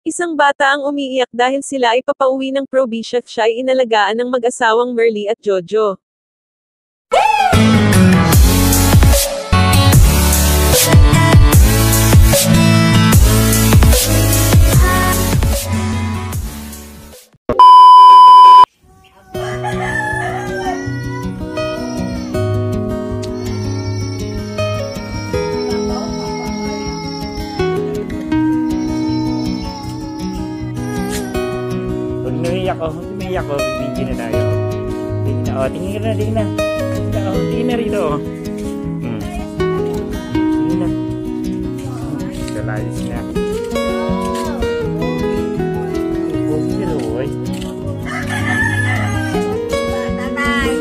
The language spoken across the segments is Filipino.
Isang bata ang umiiyak dahil sila ay papauwi ng probinsya at siya ay inalagaan ng mag-asawang Merly at Jojo. Umiiyak ko, video na tayo. Tingin na, tingin na. Tingin na rito. Tingin na. Galayos na. Pero, oy. Nanay.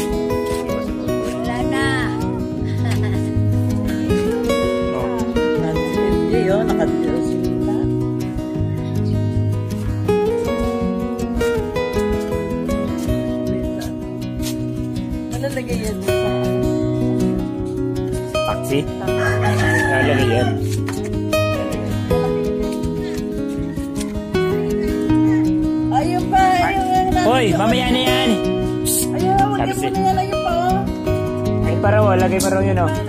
Wala na. Hindi yun, nakatira sila. Nalalagay yan sa taxi? Nalalagay yan. ayun pa, ayun. Hoy, mamaya na yan. Ayun, wag mo na yan, ayun pa. Ay, paraw, lagay paraw yun, oh.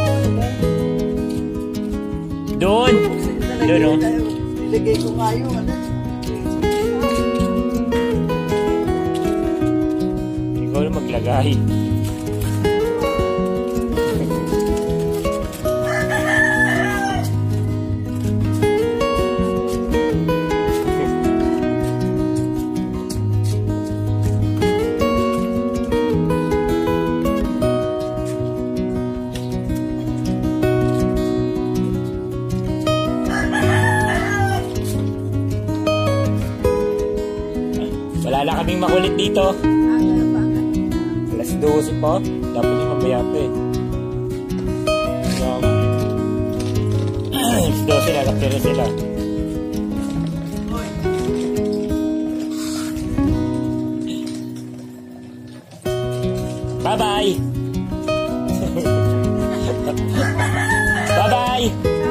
Doon. Doon, oh. Nilagay ko nga yun, ano. Ikaw na maglagay. Wala na kaming makulit dito. Alas 12 pa. Dapat yung mamaya pa eh. Alas 12 na. Kapira sila. Bye-bye! Bye-bye!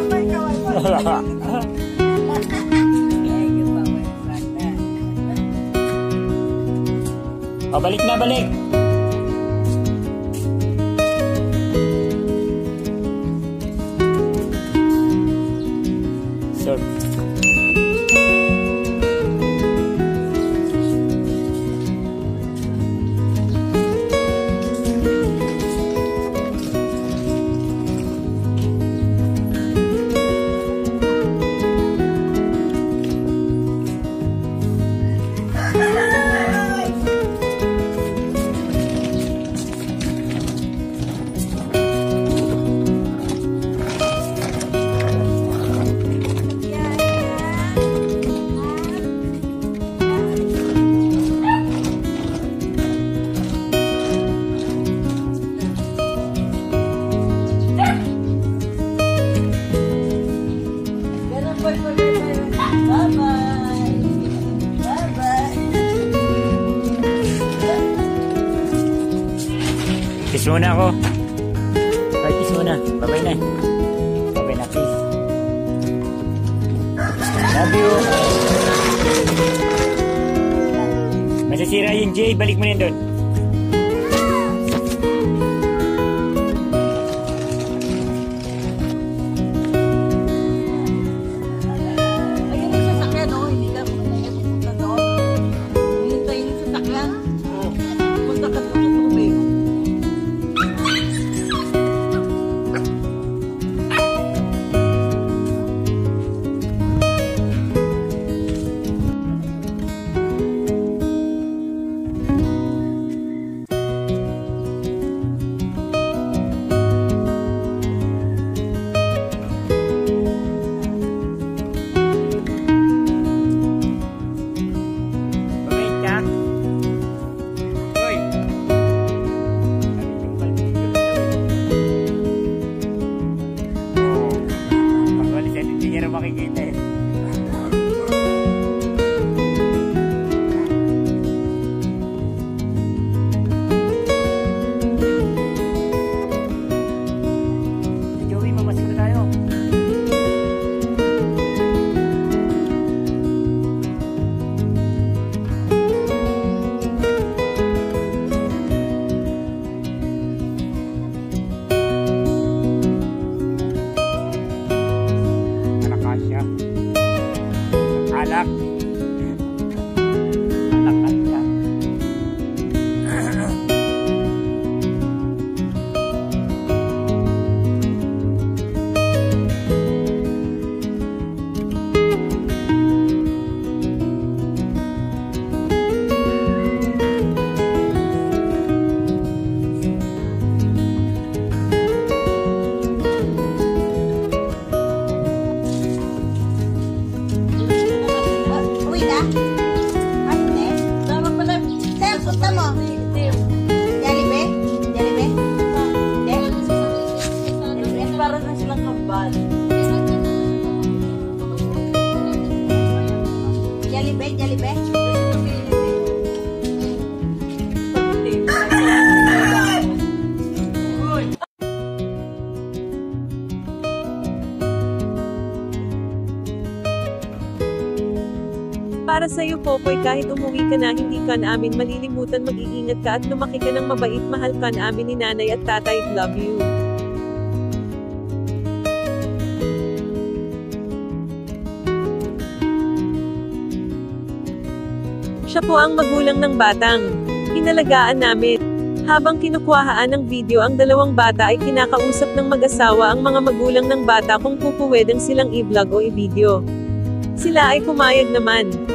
Oh, balik na, balik! Sir. Kiss muna ako. Ay, kiss muna. Bye-bye na. Bye-bye na, kiss. Love you. Masasira yung Jay. Balik mo na yun doon. Ayun yung sasakyan, no? Hindi ka pupunta doon. Hinintay yung sasakyan. Punta ka sa tubig. alak. Alak ka. Uwi na? Ay, hindi. Tama pala. Saan punta mo? Jollibee? Jollibee? Hindi? Para na silang kambal. Jollibee? Jollibee? Para sa'yo Popoy, kahit umuwi ka na hindi ka namin malilimutan, mag-iingat ka at lumaki ka ng mabait, mahal ka namin ni nanay at tatay, love you. Siya po ang magulang ng batang inalagaan namin. Habang kinukuhaan ng video ang dalawang bata ay kinakausap ng mag-asawa ang mga magulang ng bata kung pupuwedeng silang i-vlog o i-video. Sila ay pumayag naman.